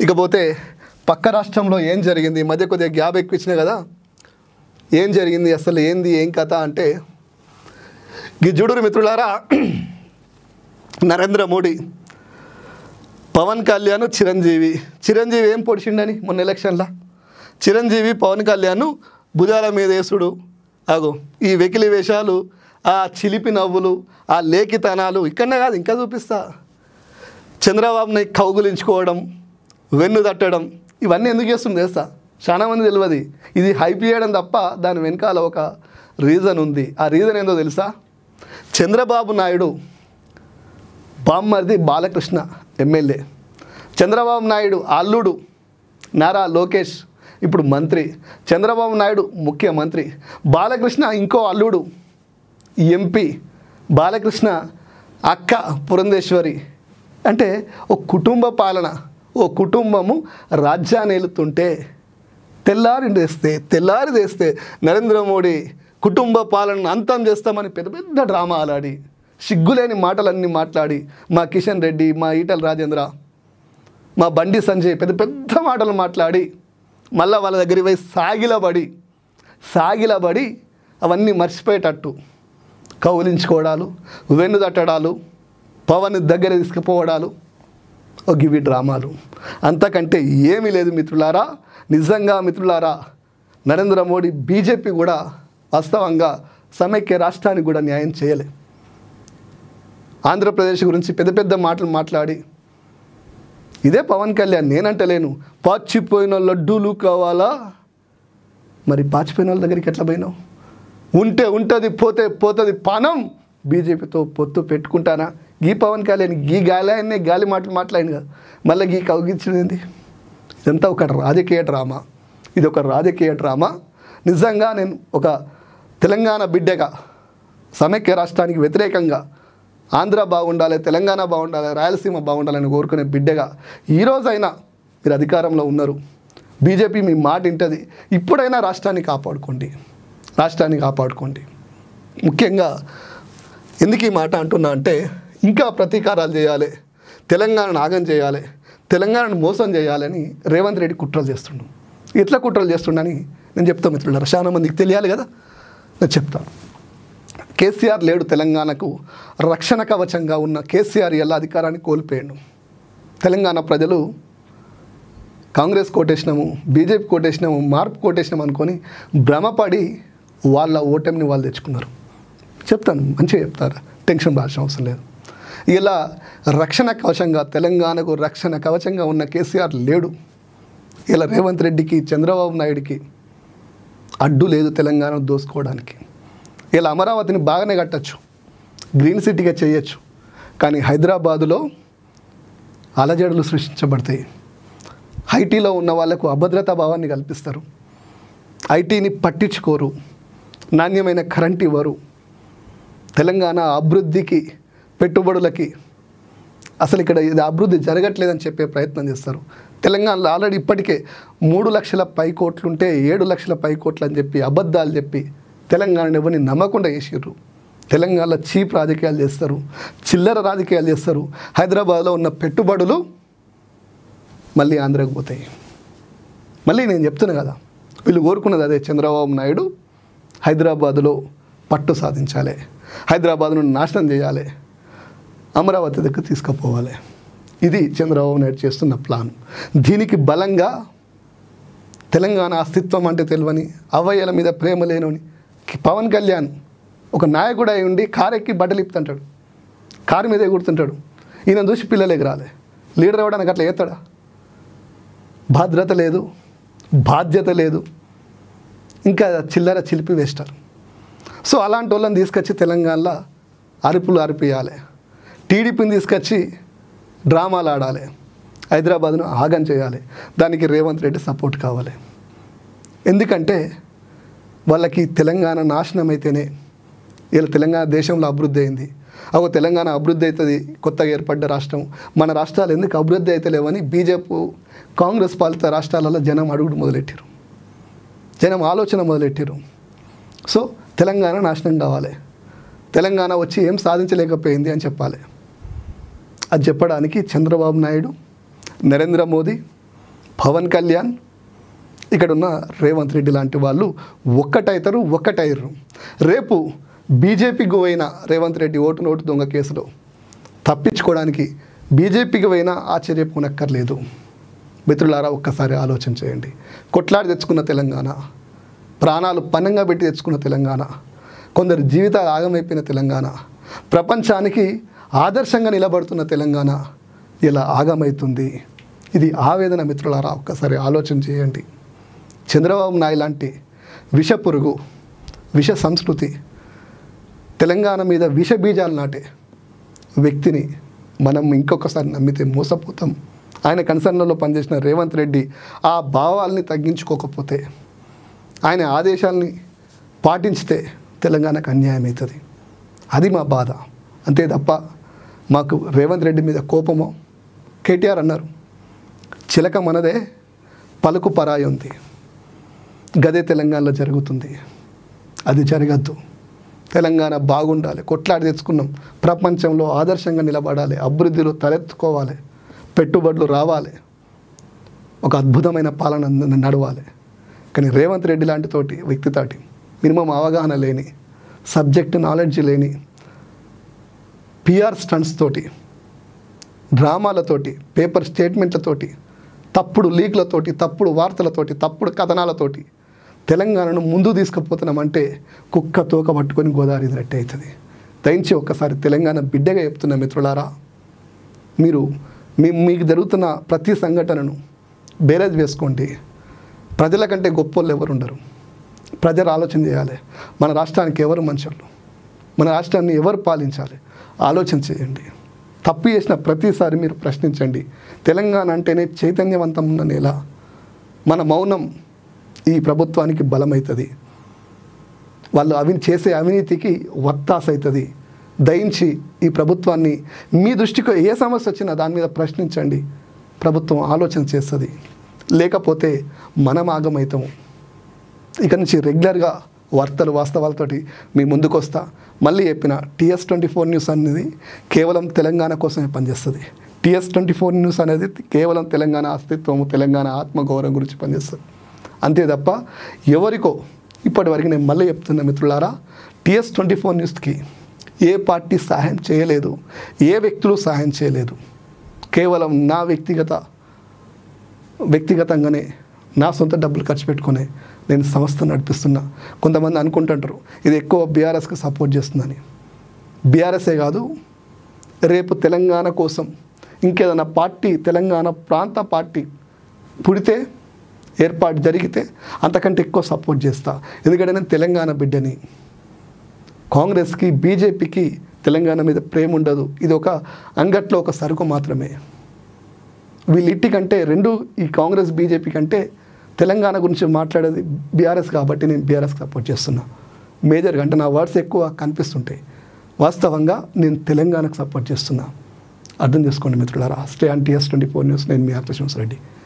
ఇకపోతే పక్క రాష్ట్రంలో ఏం జరిగింది, ఈ మధ్య కొద్దిగా గ్యాప్ ఎక్కువ ఇచ్చినా కదా, ఏం జరిగింది అసలు ఏంది ఏం కథ అంటే, గిజ్జుడురు మిత్రులారా, నరేంద్ర మోడీ, పవన్ కళ్యాణ్, చిరంజీవి ఏం పొడిచిండని మొన్న ఎలక్షన్లో చిరంజీవి పవన్ కళ్యాణ్ భుజాల మీద వేసుడు, అగో ఈ వెకిలి వేషాలు, ఆ చిలిపి నవ్వులు, ఆ లేఖితనాలు ఇక్కడనే కాదు ఇంకా చూపిస్తా. చంద్రబాబుని కౌగులించుకోవడం, వెన్ను తట్టడం, ఇవన్నీ ఎందుకు చేస్తుంది తెలుసా? చాలామంది తెలియదు. ఇది హైప్ చేయడం తప్ప దాని వెనకాల ఒక రీజన్ ఉంది. ఆ రీజన్ ఏందో తెలుసా? చంద్రబాబు నాయుడు బామ్మర్ది బాలకృష్ణ ఎమ్మెల్యే, చంద్రబాబు నాయుడు అల్లుడు నారా లోకేష్ ఇప్పుడు మంత్రి, చంద్రబాబు నాయుడు ముఖ్యమంత్రి, బాలకృష్ణ ఇంకో అల్లుడు ఎంపీ, బాలకృష్ణ అక్క పురంధేశ్వరి. అంటే ఓ కుటుంబ పాలన, ఓ కుటుంబము రాజ్యాన్ని ఏలుతుంటే తెల్లారి తెస్తే నరేంద్ర మోడీ కుటుంబ పాలనను అంతం చేస్తామని పెద్ద పెద్ద డ్రామాలు ఆడి, సిగ్గులేని మాటలన్నీ మాట్లాడి, మా కిషన్ రెడ్డి, మా ఈటల రాజేంద్ర, మా బండి సంజయ్ పెద్ద పెద్ద మాటలు మాట్లాడి మళ్ళీ వాళ్ళ దగ్గరికి పోయి సాగిలబడి అవన్నీ మర్చిపోయేటట్టు కౌలించుకోవడాలు, వెన్ను తట్టడాలు, పవన్ దగ్గర తీసుకుపోవడాలు, గివి డ్రామాలు, అంతకంటే ఏమీ లేదు మిత్రులారా. నిజంగా మిత్రులారా, నరేంద్ర మోడీ బీజేపీ కూడా వాస్తవంగా సమైక్య రాష్ట్రానికి కూడా న్యాయం చేయలే. ఆంధ్రప్రదేశ్ గురించి పెద్ద పెద్ద మాటలు మాట్లాడి, ఇదే పవన్ కళ్యాణ్, నేనంటలేను, పాచిపోయిన లడ్డూలు కావాలా, మరి పాచిపోయిన వాళ్ళ దగ్గరికి ఎట్లా పోయినావు? ఉంటే ఉంటుంది, పోతే పోతుంది పానం, బీజేపీతో పొత్తు పెట్టుకుంటానా? గీ పవన్ కళ్యాణ్ గాలి మాటలు మాట్లాడింది కదా, మళ్ళీ గీ కౌగిచ్చింది. ఇదంతా ఒక రాజకీయ డ్రామా, ఇది ఒక రాజకీయ డ్రామా. నిజంగా నేను ఒక తెలంగాణ బిడ్డగా, సమైక్య రాష్ట్రానికి వ్యతిరేకంగా ఆంధ్ర బాగుండాలి, తెలంగాణ బాగుండాలి, రాయలసీమ బాగుండాలని కోరుకునే బిడ్డగా ఈరోజైనా మీరు అధికారంలో ఉన్నారు, బీజేపీ మీ మాట వింటుంది, ఇప్పుడైనా రాష్ట్రాన్ని కాపాడుకోండి. ముఖ్యంగా ఎందుకు ఈ మాట అంటున్నా అంటే, ఇంకా ప్రతీకారాలు చేయాలి, తెలంగాణను ఆగం చేయాలి, తెలంగాణను మోసం చేయాలని రేవంత్ రెడ్డి కుట్రలు చేస్తుండు. ఎట్లా కుట్రలు చేస్తుండని నేను చెప్తాను మిత్రులారా, చాలా మందికి తెలియాలి కదా, నేను చెప్తాను. కేసీఆర్ లేడు, తెలంగాణకు రక్షణ కవచంగా ఉన్న కేసీఆర్ ఎలా అధికారాన్ని కోల్పోయాడు. తెలంగాణ ప్రజలు కాంగ్రెస్ కోటేసినాము, బీజేపీ కోటేసినాము, మార్పు కోటేసినాము అనుకొని భ్రమపడి వాళ్ళ ఓటమిని వాళ్ళు తెచ్చుకున్నారు. చెప్తాను, మంచిగా చెప్తారు, టెన్షన్ పడాల్సిన అవసరం లేదు. ఇలా రక్షణ కవచంగా, తెలంగాణకు రక్షణ కవచంగా ఉన్న కేసీఆర్ లేడు. ఇలా రేవంత్ రెడ్డికి, చంద్రబాబు నాయుడికి అడ్డు లేదు తెలంగాణను దోసుకోవడానికి. ఇలా అమరావతిని బాగానే కట్టచ్చు, గ్రీన్ సిటీగా చేయొచ్చు, కానీ హైదరాబాదులో అలజడులు సృష్టించబడతాయి. ఐటీలో ఉన్న వాళ్లకు అభద్రతా భావాన్ని కల్పిస్తారు, ఐటీని పట్టించుకోరు, నాణ్యమైన కరెంట్ ఇవ్వరు, తెలంగాణ అభివృద్ధికి, పెట్టుబడులకి అసలు ఇక్కడ ఇది అభివృద్ధి జరగట్లేదని చెప్పే ప్రయత్నం చేస్తారు. తెలంగాణలో ఆల్రెడీ ఇప్పటికే 3 లక్షల పైకోట్లుంటే 7 లక్షల పైకోట్లు అని చెప్పి అబద్ధాలు చెప్పి తెలంగాణను ఎవరిని నమ్మకుండా చేసిర్రు. తెలంగాణలో చీప్ రాజకీయాలు చేస్తారు, చిల్లర రాజకీయాలు చేస్తారు. హైదరాబాద్లో ఉన్న పెట్టుబడులు మళ్ళీ ఆంధ్రాకు పోతాయి. మళ్ళీ నేను చెప్తున్నా కదా, వీళ్ళు కోరుకున్నది అదే. చంద్రబాబు నాయుడు హైదరాబాదులో పట్టు సాధించాలి, హైదరాబాద్ను నాశనం చేయాలి, అమరావతి దగ్గర తీసుకుపోవాలి. ఇది చంద్రబాబు నాయుడు చేస్తున్న ప్లాన్. దీనికి బలంగా తెలంగాణ అస్తిత్వం అంటే తెలియని, అవయ్యల మీద ప్రేమ లేనని పవన్ కళ్యాణ్ ఒక నాయకుడు అయి ఉండి కారు ఎక్కి బట్టలు ఇప్పుతుంటాడు, కారు మీద ఎగురుతుంటాడు. ఈయన చూసి పిల్లలు ఎగరాలి, లీడర్ అవ్వడానికి అట్లా ఎత్తాడా? భద్రత లేదు, బాధ్యత లేదు, ఇంకా చిల్లర చిలిపి వేస్తారు. సో అలాంటి వాళ్ళని తీసుకొచ్చి తెలంగాణలో అరుపులు అరిపియాలి, టీడీపీని తీసుకొచ్చి డ్రామాలు ఆడాలి, హైదరాబాద్ను ఆగం చేయాలి. దానికి రేవంత్ రెడ్డి సపోర్ట్ కావాలి. ఎందుకంటే వాళ్ళకి తెలంగాణ నాశనం అయితేనే ఇలా తెలంగాణ దేశంలో అభివృద్ధి అయింది. తెలంగాణ అభివృద్ధి అవుతుంది, కొత్తగా ఏర్పడ్డ రాష్ట్రం, మన రాష్ట్రాలు ఎందుకు అభివృద్ధి అవుతలేవని బీజేపీ, కాంగ్రెస్ పాలిత రాష్ట్రాలలో జనం అడుగుడు మొదలెట్టారు, జనం ఆలోచన మొదలెట్టారు. సో తెలంగాణ నాశనం కావాలి, తెలంగాణ వచ్చి ఏం సాధించలేకపోయింది అని చెప్పాలి. అది చెప్పడానికి చంద్రబాబు నాయుడు, నరేంద్ర మోదీ, పవన్ కళ్యాణ్ ఇక్కడ ఉన్న రేవంత్ రెడ్డి లాంటి వాళ్ళు ఒక్కటయ్యారు. రేపు బీజేపీకి పోయిన రేవంత్ రెడ్డి ఓటు దొంగ కేసులో తప్పించుకోవడానికి బీజేపీకి పోయినా ఆశ్చర్యపోనక్కర్లేదు. మిత్రులారా, ఒక్కసారి ఆలోచన చేయండి. కొట్లాడి తెచ్చుకున్న తెలంగాణ, ప్రాణాలు పణంగా పెట్టి తెచ్చుకున్న తెలంగాణ, కొందరు జీవితాలు ఆగమైపోయిన తెలంగాణ, ప్రపంచానికి ఆదర్శంగా నిలబడుతున్న తెలంగాణ ఇలా ఆగమవుతుంది. ఇది ఆవేదన. మిత్రులారా, ఒక్కసారి ఆలోచన చేయండి. చంద్రబాబు నాయుడు లాంటి విష పురుగు, విష సంస్కృతి, తెలంగాణ మీద విష బీజాలు నాటే వ్యక్తిని మనం ఇంకొకసారి నమ్మితే మోసపోతాం. ఆయన కన్సర్న్లలో పనిచేసిన రేవంత్ రెడ్డి ఆ భావాల్ని తగ్గించుకోకపోతే, ఆయన ఆదేశాలని పాటించితే తెలంగాణకు అన్యాయం అవుతుంది. అది మా బాధ. అంతే తప్ప మాకు రేవంత్ రెడ్డి మీద కోపమో, కేటీఆర్ అన్నారు చిలక మనదే పలుకు పరాయి ఉంది, గదే తెలంగాణలో జరుగుతుంది. అది జరగద్దు. తెలంగాణ బాగుండాలి, కొట్లాడి తెచ్చుకున్నాం, ప్రపంచంలో ఆదర్శంగా నిలబడాలి, అభివృద్ధిలో తలెత్తుకోవాలి, పెట్టుబడులు రావాలి, ఒక అద్భుతమైన పాలన నడవాలి. కానీ రేవంత్ రెడ్డి లాంటి వ్యక్తితోటి మినిమం అవగాహన లేని, సబ్జెక్ట్ నాలెడ్జ్ లేని, పిఆర్ స్టంట్స్ తోటి, డ్రామాలతోటి, పేపర్ స్టేట్మెంట్లతోటి, తప్పుడు లీక్లతోటి, తప్పుడు వార్తలతోటి, తప్పుడు కథనాలతోటి తెలంగాణను ముందు తీసుకుపోతున్నామంటే కుక్క తోక పట్టుకొని గోదావరి రెట్టి అవుతుంది. దయించి ఒక్కసారి తెలంగాణ బిడ్డగా చెప్తున్న మిత్రులారా, మీకు జరుగుతున్న ప్రతి సంఘటనను బేరేజ్ వేసుకోండి. ప్రజల కంటే గొప్పోళ్ళు ఎవరు ఉండరు. ప్రజలు ఆలోచన చేయాలి. మన రాష్ట్రానికి ఎవరు మనుషులు, మన రాష్ట్రాన్ని ఎవరు పాలించాలి ఆలోచన చేయండి. తప్పు చేసిన ప్రతిసారి మీరు ప్రశ్నించండి. తెలంగాణ అంటేనే చైతన్యవంతం ఉన్న నేల. మన మౌనం ఈ ప్రభుత్వానికి బలమవుతుంది. వాళ్ళు చేసే అవినీతికి వత్తాస అవుతుంది. దయించి ఈ ప్రభుత్వాన్ని మీ దృష్టికి ఏ సమస్య వచ్చినా దాని మీద ప్రశ్నించండి. ప్రభుత్వం ఆలోచన చేస్తుంది. లేకపోతే మనం ఆగమవుతాము. ఇక నుంచి రెగ్యులర్గా వార్తలు వాస్తవాలతోటి మీ ముందుకు వస్తా. మళ్ళీ చెప్పిన TS24 న్యూస్ అనేది కేవలం తెలంగాణ కోసమే పనిచేస్తుంది. TS24 న్యూస్ అనేది కేవలం తెలంగాణ అస్తిత్వము, తెలంగాణ ఆత్మగౌరవం గురించి పనిచేస్తుంది. అంతే తప్ప ఎవరికో ఇప్పటివరకు నేను మళ్ళీ చెప్తున్న మిత్రులారా, TS24 న్యూస్కి ఏ పార్టీ సహాయం చేయలేదు, ఏ వ్యక్తులు సహాయం చేయలేదు. కేవలం నా వ్యక్తిగతంగానే నా సొంత డబ్బులు ఖర్చు పెట్టుకునే నేను సంస్థ నడిపిస్తున్నా. కొంతమంది అనుకుంటుంటారు ఇది ఎక్కువ బీఆర్ఎస్కి సపోర్ట్ చేస్తుందని. బీఆర్ఎస్ఏ కాదు, రేపు తెలంగాణ కోసం ఇంకేదైనా పార్టీ, తెలంగాణ ప్రాంత పార్టీ పుడితే, ఏర్పాటు జరిగితే అంతకంటే ఎక్కువ సపోర్ట్ చేస్తా. ఎందుకంటే నేను తెలంగాణ బిడ్డని. కాంగ్రెస్కి, బీజేపీకి తెలంగాణ మీద ప్రేమ ఉండదు. ఇది ఒక అంగట్లో ఒక సరుకు మాత్రమే. వీళ్ళిట్టి కంటే ఈ కాంగ్రెస్ బీజేపీ కంటే తెలంగాణ గురించి మాట్లాడేది బీఆర్ఎస్ కాబట్టి నేను బీఆర్ఎస్కి సపోర్ట్ చేస్తున్నా. మేజర్గా అంటే నా వర్డ్స్ ఎక్కువ కనిపిస్తుంటాయి. వాస్తవంగా నేను తెలంగాణకు సపోర్ట్ చేస్తున్నా. అర్థం చేసుకోండి మిత్రులారా. Stay on TS24 news. నేను మీ ఆర్తశంస్ రెడ్డి.